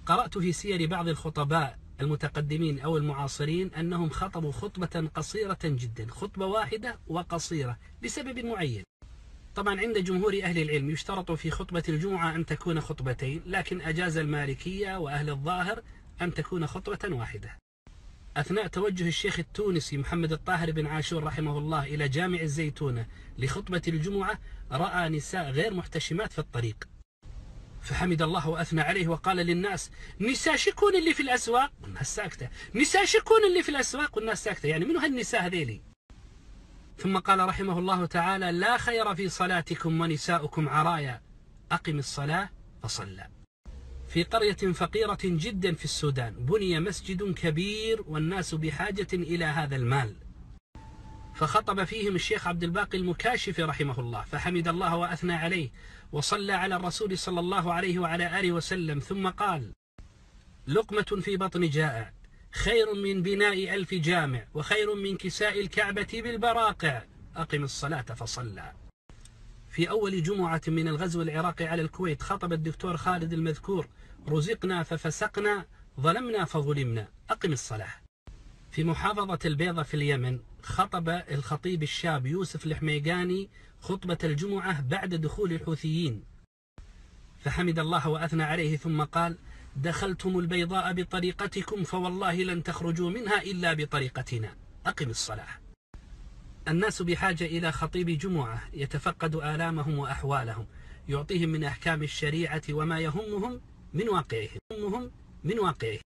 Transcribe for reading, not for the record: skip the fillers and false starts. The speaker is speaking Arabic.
قرأت في سير بعض الخطباء المتقدمين أو المعاصرين أنهم خطبوا خطبة قصيرة جدا، خطبة واحدة وقصيرة لسبب معين. طبعا عند جمهور أهل العلم يشترط في خطبة الجمعة أن تكون خطبتين، لكن أجاز المالكية وأهل الظاهر أن تكون خطبة واحدة. أثناء توجه الشيخ التونسي محمد الطاهر بن عاشور رحمه الله إلى جامع الزيتونة لخطبة الجمعة، رأى نساء غير محتشمات في الطريق، فحمد الله وأثنى عليه وقال للناس: نساء شكون اللي في الأسواق؟ والناس ساكتة. نساء شكون اللي في الأسواق؟ والناس ساكتة. يعني منو هالنساء هذيلي؟ ثم قال رحمه الله تعالى: لا خير في صلاتكم ونساؤكم عرايا، أقم الصلاة فصلى. في قرية فقيرة جدا في السودان بني مسجد كبير والناس بحاجة إلى هذا المال، فخطب فيهم الشيخ عبد الباقي المكاشفي رحمه الله، فحمد الله وأثنى عليه وصلى على الرسول صلى الله عليه وعلى آله وسلم، ثم قال: لقمة في بطن جائع خير من بناء 1000 جامع وخير من كساء الكعبة بالبراقع، أقم الصلاة فصلى. في أول جمعة من الغزو العراقي على الكويت خطب الدكتور خالد المذكور: رزقنا ففسقنا، ظلمنا فظلمنا، أقم الصلاة. في محافظة البيضة في اليمن خطب الخطيب الشاب يوسف الحميقاني خطبة الجمعة بعد دخول الحوثيين، فحمد الله وأثنى عليه ثم قال: دخلتم البيضاء بطريقتكم فوالله لن تخرجوا منها إلا بطريقتنا، أقم الصلاة. الناس بحاجة إلى خطيب جمعة يتفقد آلامهم وأحوالهم، يعطيهم من أحكام الشريعة وما يهمهم من واقعهم.